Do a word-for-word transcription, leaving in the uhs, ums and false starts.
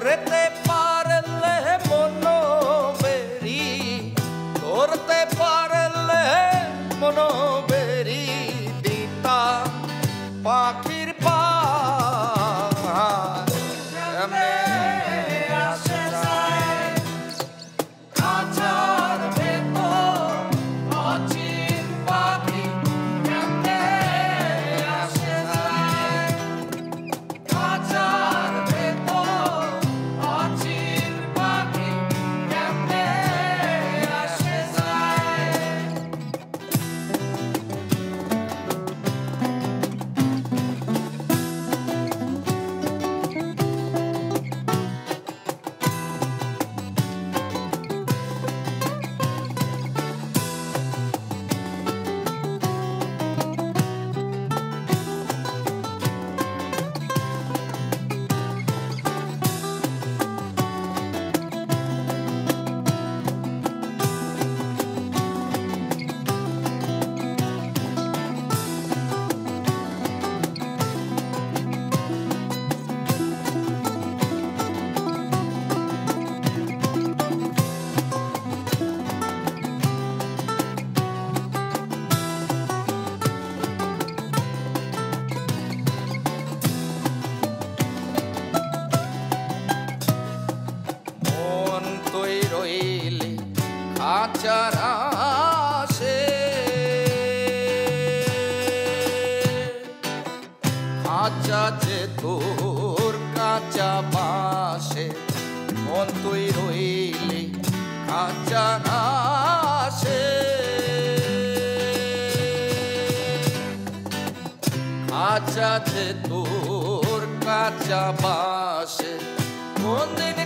ধরতে পারলে মনো বেরি ধরতে পারলে মনো বেরি দিতা পাখির পা কেমনে আসে যায় খাঁচার ভেতর অচিন পাখি কেমনে আসে যায় খাঁচার ভেতর অচিন পাখি কেমনে আসে যায় মন তুই রইলি খাঁচার আসে খাঁচা যে তোর কাঁচা বাসে মন তুই রইলি খাঁচার আসে খাঁচা যে তোর কাঁচা বাসে কোনদিন